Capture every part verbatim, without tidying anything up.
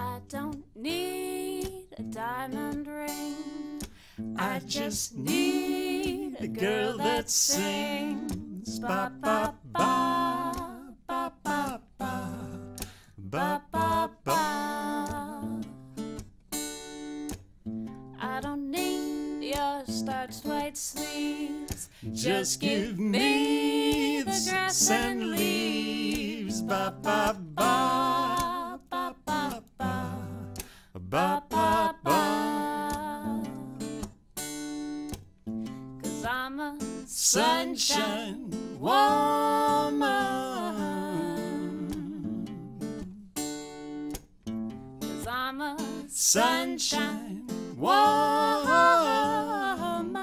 I don't need a diamond ring. I just need a girl that sings. Ba ba ba ba ba ba ba ba ba. I don't need your starched white sleeves. Just give me the grass and leaves. Ba ba ba ba ba ba ba ba ba. 'Cause I'm a sunshine woman. 'Cause I'm a sunshine woman.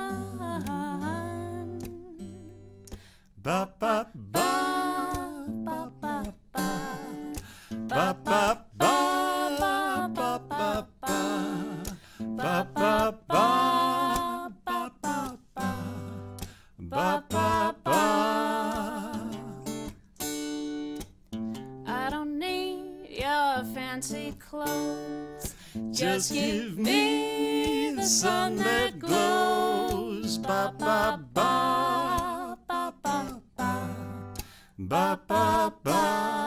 Ba ba ba ba ba ba ba ba ba ba ba ba ba ba ba ba ba ba. I don't need your fancy clothes. Just give me the sun that glows. Ba ba ba ba ba ba ba ba ba.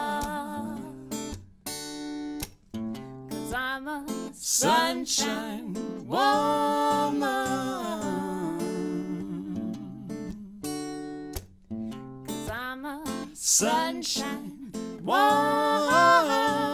'Cause I'm a sunshine woman. 'Cause I'm a sunshine woman.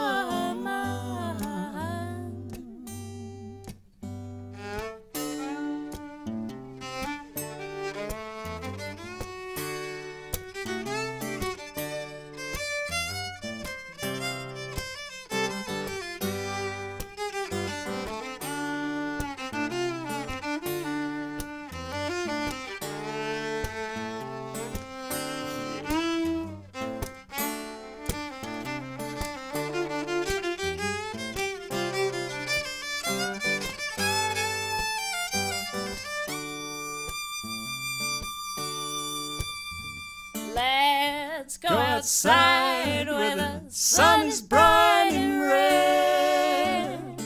Let's go outside where the sun is bright and red,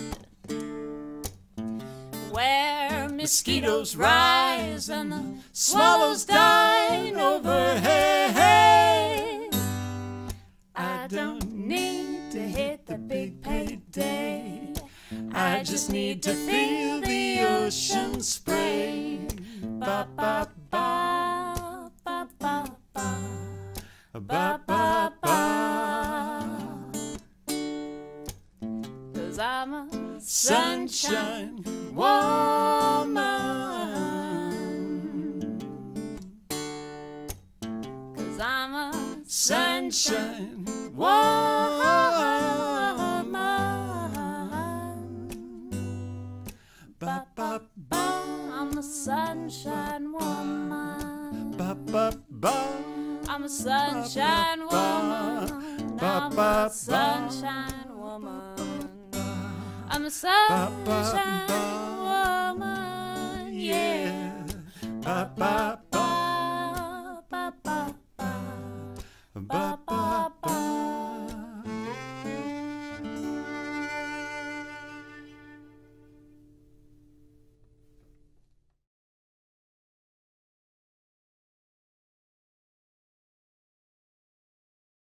where mosquitoes rise and the swallows dine overhead. I don't need to hit the big payday. I just need to feel the ocean spray. Ba ba ba ba ba ba ba ba ba. 'Cause I'm a sunshine woman. 'Cause I'm a sunshine woman. Ba ba ba. I'm a sunshine woman. Ba ba ba. I'm a sunshine woman. I'm a sunshine woman. I'm a sunshine woman. Yeah. Ba ba